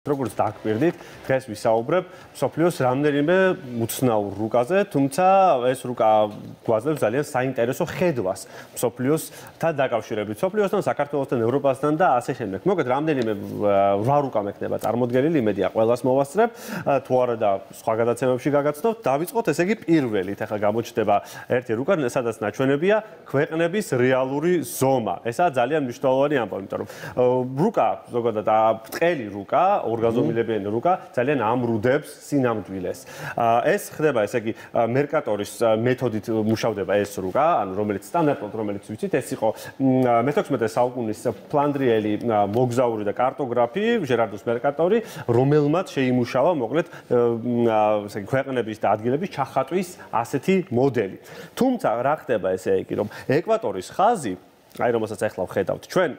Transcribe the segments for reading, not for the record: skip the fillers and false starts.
როგორც დაგკვირდით, დღეს ვისაუბრებ მსოფლიოს რამდენიმე უცნაურ რუკაზე, თუმცა ეს რუკა გვაძლევს ძალიან საინტერესო ხედვას მსოფლიოსთან დაკავშირებით, მსოფლიოსთან, საქართველოსთან, ევროპასთან და ასე შემდეგ. მოკლედ, რამდენიმე 8 რუკა მექნება წარმოდგენილი, იმედია ყველას მოვასწრებ, თუ არა და სხვა გადაცემებში გაგაცნობთ. დავიწყოთ, ესე იგი, პირველით. ახლა გამოჩნდება ერთი რუკა, სადაც ნაჩვენებია ქვეყნების რეალური ზომა. ესაა ძალიან მნიშვნელოვანი ამბავი, იმიტომ რომ რუკა, ზოგადად ბრტყელი რუკა, ორგანზომილებიანი რუკა ძალიან ამრუდებს სინამდვილეს. ეს ხდება, ესე იგი, მერკატორის მეთოდით მუშავდება ეს რუკა, ანუ რომელიც სტანდარტულად, რომელიც ვიცით, ეს იყო მე-16 საუკუნის ფლანდრიელი მოგზაური და კარტოგრაფი ჟერარდუს მერკატორი, რომელმაც შეიმუშავა, მოკლედ, ესე იგი, ქვეყნების და ადგილების ჩახატვის ასეთი მოდელი. თუმცა რა ხდება ესე იგი, რომ ეკვატორის ხაზი, აი რომელსაც ახლა ვხედავთ ჩვენ,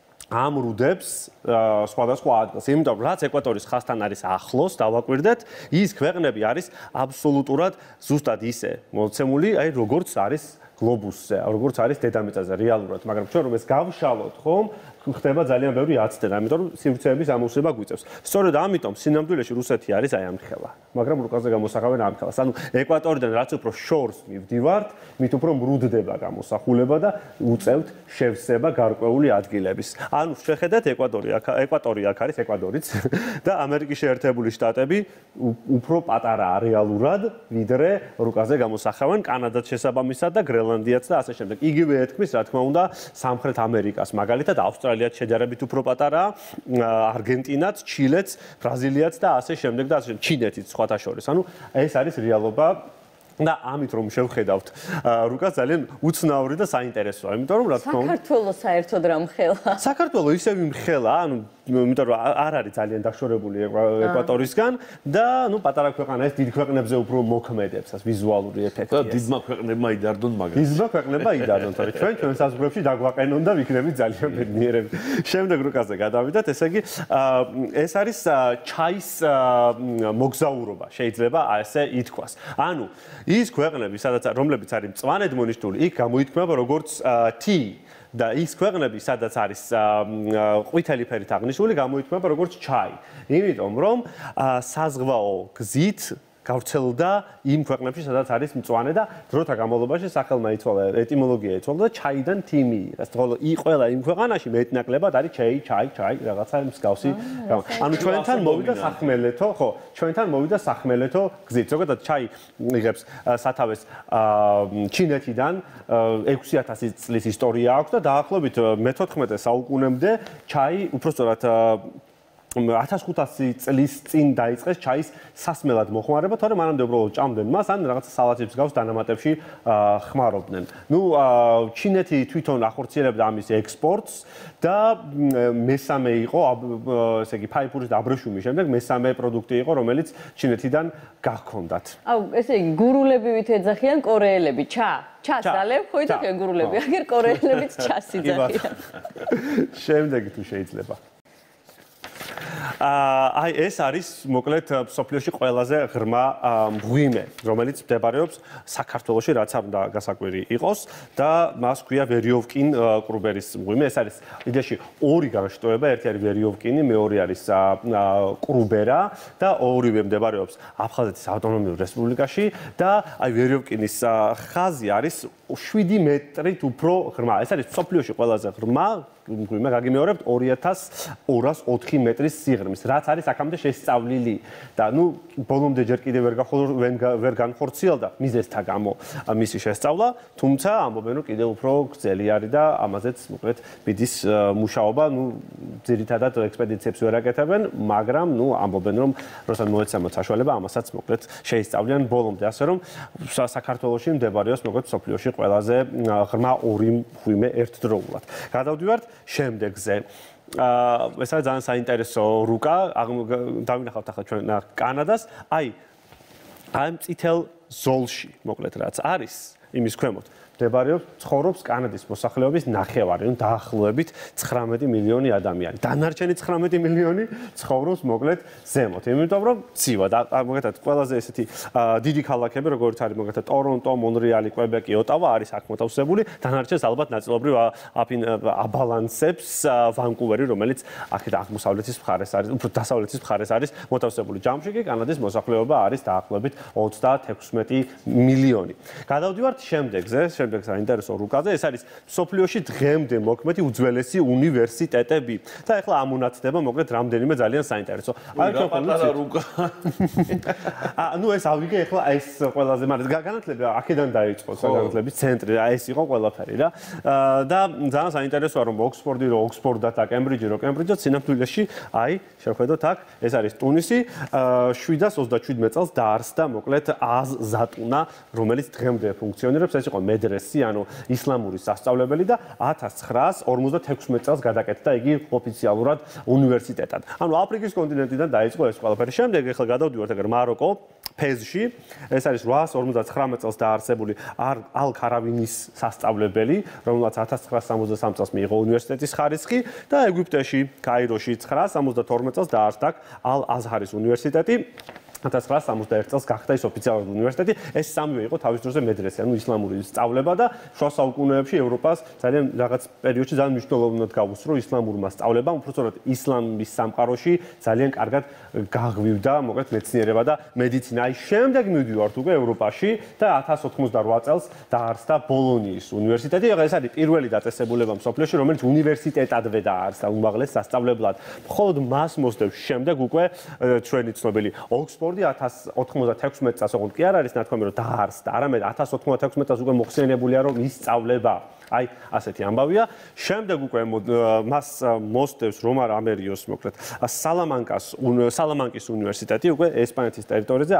ამრუდებს სხვადასხვა ადგილს. იმიტომ რომ რაც ეკვატორის ხაზთან არის ახლოს, დავაკვირდეთ, ის ქვეყნები არის აბსოლუტურად ზუსტად ისე მოცემული, აი როგორც არის გლობუსზე, როგორც არის დედამიწაზე რეალურად, მაგრამ ჩვენ რომ ეს გავშალოთ, ხომ, ხდება ძალიან ბევრი აცდენა, იმიტომ რომ სივრცეების ამოვსება გვიწევს. სწორედ ამიტომ სინამდვილეში რუსეთი არის აი ამ ხელა, მაგრამ რუკაზე გამოსახავენ ამ ხელას. ანუ ეკვატორიდან რაც უფრო შორს მივდივართ, მით უფრო მრუდდება გამოსახულება და უწევთ შევსება გარკვეული ადგილების. ანუ შეხედეთ ეკვატორი აქ არის ეკვადორიც და ამერიკის შეერთებული შტატები უფრო პატარაა რეალურად, ვიდრე რუკაზე გამოსახავენ კანადაც შესაბამისად და გრენლანდიაც და ასე შემდეგ. იგივე ეთქმის, რა თქმა უნდა, სამხრეთ ამერიკას, მაგალითად ავსტრალიაც შედარებით უფრო პატარაა, არგენტინაც, ჩილეც, ბრაზილიაც და ასე შემდეგ და ასე შემდეგ, ჩინეთიც სხვათა შორის. ანუ ეს არის რეალობა და ამით რომ შევხედავთ რუკას ძალიან უცნაური და საინტერესოა, იმიტომ რომ რა თქმა უნდა საქართველოს საერთოდ რა მხელა. საქართველოს ისევ მხელა, ანუ იმიტომ რომ არ არის ძალიან დაშორებული ეკვატორისგან და ნუ პატარა ქვეყანა ეს დიდ ქვეყნებზე უფრო მოქმედებს ეს ვიზუალური ეფექტი. და დიდმა ქვეყნებმა იდარდონ მაგას. დიდმა ქვეყნებმა იდარდონ, თორე ჩვენ საზღვრებში დაგვაყენონ და ვიქნებით ძალიან ბედნიერები. შემდეგ რუკაზე გადავიდეთ, ესე იგი ეს არის ჩაის მოგზაურობა, შეიძლება ასე ითქვას. ანუ ის ქვეყნები, რომლებიც არის მწვანედ მონიშნული, იქ გამოითქმება როგორც tea და ის ქვეყნები, სადაც არის ყვითელი ფერით აღნიშნული, გამოითქმება როგორც ჩაი. იმიტომ რომ საზღვაო გზით გავრცელდა იმ ქვეყნებში, სადაც არის მწვანე და დროთა განმავლობაში სახელმა იცვალა, ეტიმოლოგია იცვალა და ჩაიდან თი მიიღეს. ხოლო ყველა იმ ქვეყანაში მეტნაკლებად არის ჩაი, რაღაცა მსგავსი. ანუ ჩვენთან მოვიდა სახმელეთო, ხო, ჩვენთან მოვიდა სახმელეთო გზით. ზოგადად ჩაი იღებს სათავეს ჩინეთიდან 6000 წლის ისტორია აქვს და დაახლოებით მე-14 საუკუნემდე ჩაი უბრალოდ 1500 წლის წინ დაიწყეს ჩაის სასმელად მოხმარება, თორემ მანამდე უბრალოდ ჭამდნენ მას, ან რაღაცა სალათებს გავს დანამატებში ხმარობდნენ. ნუ ჩინეთი თვითონ ახორციელებდა ამის ექსპორტს და მესამე იყო, ესე იგი, ფაიფურის და აბრეშუმის შემდეგ მესამე პროდუქტი იყო, რომელიც ჩინეთიდან გახონდათ. აუ, ესე იგი, გურულები ეძახიან კორეელები, ჩას დალევ, ხო ითქენ გურულები, აგერ კორეელებიც ჩას იძახიან. შემდეგ თუ შეიძლება. აი ეს არის მოკლედ მსოფლიოში ყველაზე ღრმა მღვიმე, რომელიც მდებარეობს საქართველოში, რაც არ უნდა გასაკვირი იყოს და მას ქვია ვერიოვკინ კრუბერის მღვიმე. ეს არის იდეაში ორი განშტოება, ერთი არის ვერიოვკინი, მეორე არის კრუბერა და ორივე მდებარეობს აფხაზეთის ავტონომიურ რესპუბლიკაში და აი ვერიოვკინის ხაზი არის 7 მეტრით უფრო ღრმა. ეს არის მსოფლიოში ყველაზე ღრმა მღვიმე, გაგიმეორებთ 2204 მეტრის სიღრმის, რაც არის აქამდე შესწავლილი და ნუ ბოლომდე ჯერ კიდევ ვერ განხორციელდა მიზეზთა გამო მისი შესწავლა, თუმცა ამბობენ რომ კიდევ უფრო გრძელი არის და ამაზეც მოკლედ მიდის მუშაობა, ნუ ძირითადად ექსპედიციებს ვერ აკეთებენ, მაგრამ ნუ ამბობენ რომ როცა მოეცემოთ საშუალება ამასაც მოკლედ შეისწავლიან ბოლომდე, ასე რომ საქართველოში მდებარეობს მოკლედ მსოფლიოში ყველაზე ღრმა ორი მღვიმე ერთდროულად. გადავდივართ შემდეგზე. ეს არის ძალიან საინტერესო რუკა, დავინახავთ ახლა ჩვენ კანადას, აი ამ წითელ ზოლში, მოკლედ რაც არის იმის ქვემოთ, მდებარეობს, ცხოვრობს კანადის მოსახლეობის ნახევარი, ну დაახლოებით 19 მილიონი ადამიანი. დანარჩენი 19 მილიონი ცხოვრობს მოკლედ ზემოთ. იმიტომ რომ ცივა და მოგეთათ ყველაზე ესეთი დიდი ქალაქები, როგორც არის მოგეთათ Toronto, Montreal, Quebec, Ottawa არის აქ მოთავსებული. დანარჩენს ალბათ ნაწილობრივ აბალანსებს Vancouver-ი, რომელიც აქეთ აღმოსავლეთის მხარეს არის, უფრო დასავლეთის მხარეს არის მოთავსებული. ჯამში კი კანადის მოსახლეობა არის დაახლოებით 36 მილიონი. გადავდივართ შემდეგზე, შემდეგ საინტერესო რუკაზე, ეს არის მსოფლიოში დღემდე მოქმედი უძველესი უნივერსიტეტები. და ეხლა ამონაცდება მოკლედ რამდენიმე ძალიან საინტერესო. აი პატარა რუკა. ну ეს ავიგე ეხლა ეს ყველაზე მაგრამ განათლება აქედან დაიწყო, განათლების ცენტრი, ეს იყო ყველაფერი რა. და ძალიან საინტერესოა რომ ოქსფორდი რო ოქსფორდა და კემბრიჯი რო კემბრიჯა სინამდვილეში აი შევხედოთ აქ ეს არის ტუნისი 727 წელს დაარსდა მოკლედ ზატუნა რომელიც დღემდე ფუნქციონირებს ეს იყო მედრესი ანუ ისლამური სასწავლებელი და 1956 წელს გადაკეთდა იგი ოფიციალურად უნივერსიტეტად ანუ აფრიკის კონტინენტიდან დაიწყო ეს ყველაფერი შემდეგ ახლა გადავდივართ ეგრე მაროკო ფეზში ეს არის 859 წელს დაარსებული ალ-ქარავინის სასწავლებელი რომელსაც 1963 წელს მიიღო უნივერსიტეტის ხარისხი და ეგვიპტეში კაიროში 972 წელს დაარსდა ალ-აზჰარის უნივერსიტეტი 1961 წელს გახდა ის ოფიციალური უნივერსიტეტი. ეს სამივე იყო თავის დროზე მედრესე, ანუ ისლამური სწავლება და შუა საუკუნეებში ევროპას ძალიან რაღაც პერიოდში ძალიან მნიშვნელოვნად გაუსწრო ისლამურმა სწავლებამ, უბრალოდ ისლამის სამყაროში ძალიან კარგად გაღვივდა, მოკლედ მეცნიერება და მედიცინა. აი შემდეგ მივდივართ უკვე ევროპაში და 1088 წელს დაარსდა ბოლონიის უნივერსიტეტი. ეს არის პირველი დაწესებულება მსოფლიოში, რომელიც უნივერსიტეტადვე დაარსდა უმაღლეს სასწავლებლად. მხოლოდ მას მოსდევს შემდეგ უკვე ჩვენი ცნობილი ოქსფორდი 1096 წელს ოღონდ კი არ არის ნათქვამი რომ დაარსდა, არამედ 1096 წელს უკვე მოხსენებულია რომ ისწავლება. აი, ასეთი ამბავია. შემდეგ უკვე მას მოსდევს რომარ ამერიოს მოკლედ სალამანკის უნივერსიტეტი უკვე ესპანეთის ტერიტორიაზე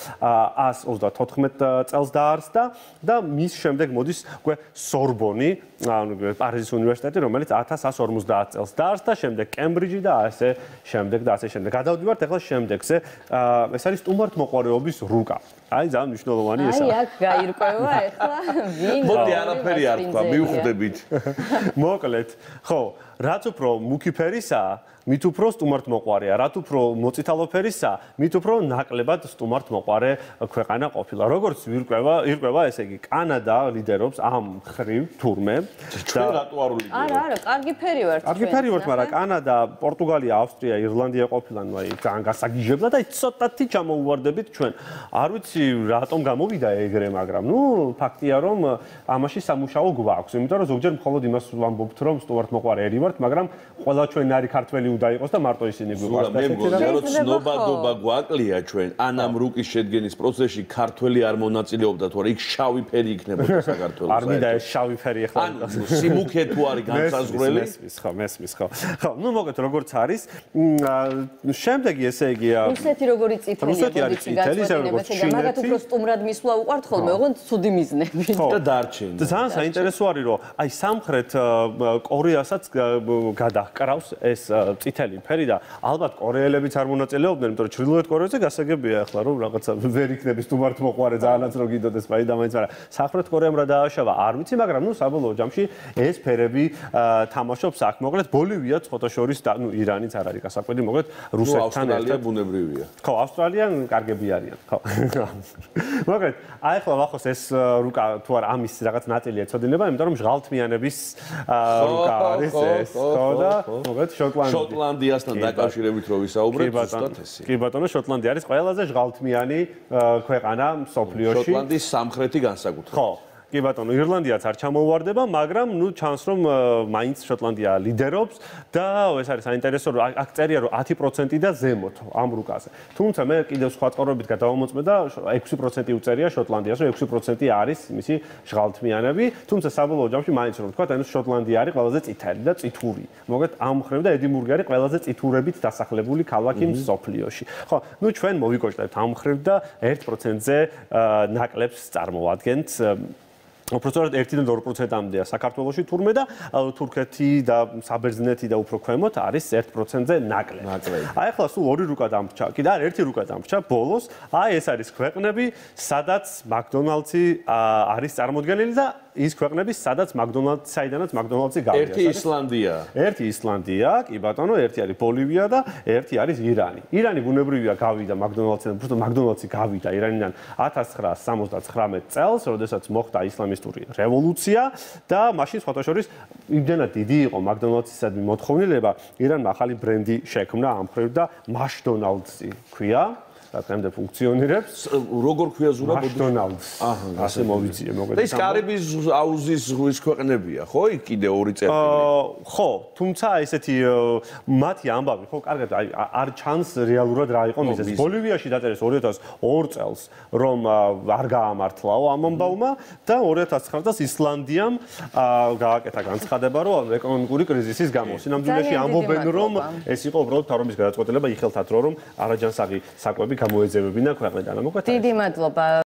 1134 წელს დაარსდა და მის შემდეგ მოდის უკვე სორბონი, ანუ პარიზის უნივერსიტეტი, რომელიც 1150 წელს დაარსდა, შემდეგ კემბრიჯი და ასე შემდეგ და ასე შემდეგ. გადავდივართ ახლა შემდეგზე. ეს არის სტუმართმოყვარეობის რუკა. აი, ძალიან მნიშვნელოვანი ესაა. აი, აქ გაირკვევა ახლა ვინ მოდი არაფერი არ თქვა, მივხვდებით. მოკლედ, ხო, რაც უფრო მუქი ფერისაა, მით უფრო სტუმართმოყვარეა, რაც უფრო მოწითალო-ფერისაა, მით უფრო ნაკლებად სტუმართმოყვარე ქვეყანა ყოფილა. როგორც ირკვევა, ესე იგი, კანადა ლიდერობს ამ ხრივ თურმე. ჩვენ რატო არ ვლიდერობთ? არა, კარგი ფერი ვართ. კარგი ფერი ვართ, მაგრამ კანადა, პორტუგალია, ავსტრია, ირლანდია ყოფილან, აი, ძალიან გასაგიჟებლად და ცოტათი ჩამოუვარდებით ჩვენ. არ ვიცი რატომ გამოვიდა ეგრე, მაგრამ ნუ ფაქტია რომ ამაში სამუშაო გვაქვს, იმიტომ რომ ზოგჯერ მხოლოდ იმას ვამბობთ რომ სტუმართმოყვარე ერი ვართ, მაგრამ ყველა ჩვენ არის ქართველი უნდა იყოს და მარტო ისინი გვიყვარს და მე რომ ცნობადობა გვაკლია ჩვენ ანამ რუკის შედგენის პროცესში ქართველი არ მონაწილეობდა თუ არა იქ შავი ფერი იქნებოდა საქართველოს არ მინდა ეს შავი ფერი ახლა ანუ სიმუქე თუ არის განსაზღვრელი მესმის ხო ნუ მოგეთ როგორც არის შემდეგი ესე იგი რუსეთი როგორი წითელია მაგათ უფრო სტუმრად მისვლა უყვართ ხოლმე ოღონდ ცუდი მიზნები და დარჩენი ძალიან საინტერესო არის რომ აი სამხრეთ კორეასაც გადაჰკრავს ეს წითელი ფერი და ალბათ კორეელებიც არ მონაწილეობდნენ, იმიტომ რომ ჩრდილოეთ კორეაზე გასაგებია ახლა რომ რაღაცა ვერ იქნების სტუმართმოყვარე ძალიანაც რო გიდოდეს, მაინც და მაინც არა. სამხრეთ კორეამ რა დააშავა, არ ვიცი, მაგრამ ნუ საბოლოო ჯამში ეს ფერები თამაშობს აქ. მოკლედ ბოლივია ცხოთაშორის და ნუ ირანიც არ არის გასაკვირი, მოკლედ რუსეთთან ერთად. ავსტრალია ბუნებრივია. ხო, ავსტრალია კარგები არიან, ხო. მოკლედ, აი ახლა ვახოს ეს რუკა თუ არ ამის რაღაც ნაწილი ეცოდინება, იმიტომ რომ ჟღალთმიანების რუკა არის ეს. ხო და მოკლედ შოტლანდიასთან დაკავშირებით რო ვისაუბრეთ, ზუსტად ესე. კი ბატონო, შოტლანდია არის ყველაზე ჟღალთმიანი ქვეყანა მსოფლიოში. შოტლანდიის სამხრეთი განსაკუთრებით. ხო. კი ბატონო, ირლანდიაც არ ჩამოუვარდება, მაგრამ ნუ ჩანს რომ მაინც შოტლანდია ლიდერობს და ეს არის საინტერესო რომ აქ წერია რომ 10% და ზემოთ ამ რუკაზე. თუმცა მე კიდევ სხვა წყაროებით გადავამოწმე და 6% უწერია შოტლანდიას, რომ 6% არის მისი ჟღალთმიანები, თუმცა საბოლოო ჯამში მაინც რომ თქვა, ანუ შოტლანდია არის ყველაზე წითელი და წითური. მოგეთ ამ ხრივ და ედინბურგი არის ყველაზე წითურებით დასახლებული ქალაქი მსოფლიოში. ხო, ნუ ჩვენ მოვიკოჭდებთ ამ ხრივ და 1%-ზე ნაკლებს წარმოვადგენთ. უბრალოდ 1-დან 2%-მდეა საქართველოში თურმე და თურქეთი და საბერძნეთი და უფრო ქვემოთ არის 1%-ზე ნაკლები. აი ახლა სულ ორი რუკა დამრჩა, კიდე არ ერთი რუკა დამრჩა ბოლოს. აი ეს არის ქვეყნები, სადაც მაკდონალდსი არის წარმოდგენილი და ის ქვეყნები, სადაც საიდანაც McDonald's-ი გავიდა. ერთი ისლანდია. ერთი ისლანდია, კი ბატონო, ერთი არის ბოლივია და ერთი არის ირანი. ირანი ბუნებრივია გავიდა McDonald's-იდან, უბრალოდ McDonald's-ი გავიდა ირანიდან 1979 წელს, როდესაც მოხდა ისლამისტური რევოლუცია და მაშინ სხვათა შორის იმდენად დიდი იყო McDonald's-ისადმი მოთხოვნილება, ირანმა ახალი ბრენდი შექმნა ამ მხრივ და McDonald's-ი ქვია. და დღემდე ფუნქციონირებს. როგორ ქვია ზურაბ? McDonald's. ასე მოვიძიე მოგეთ. და ის კარიბის აუზის ზღვის ქვეყნებია, ხო? იქ კიდე ორი წერტილი. ხო, თუმცა ესეთი მათი ამბავი, ხო, კარგად არ ჩანს რეალურად რა იყო მიზეზი. ბოლივიაში დაწერეს 2002 წელს, რომ არ გაამართლაო ამ ამბავმა და 2009 წელს ისლანდიამ გააკეთა განცხადება, რომ ეკონომიკური კრიზისის გამო. სინამდვილეში ამბობენ, რომ ეს იყო უბრალოდ თავრობის გადაწყვეტილება იხელთათ რომ არაჯანსაღი საკვები გამოეძებებინა ქვეყნიდან. დიდი მადლობა.